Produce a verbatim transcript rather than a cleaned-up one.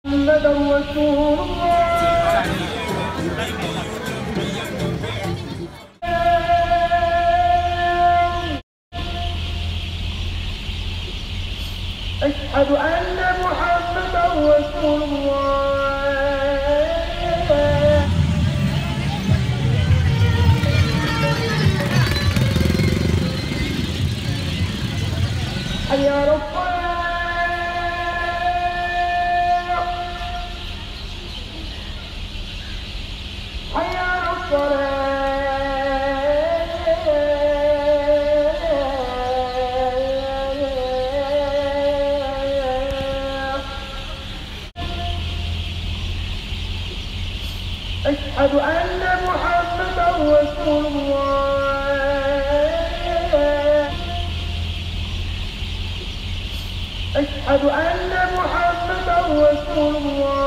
محمد رسول الله. أشهد أن محمدا رسول الله. حي على الصلاة، حي على الصلاة. أشهد أن محمدا رسول الله. أشهد أن محمدا رسول الله.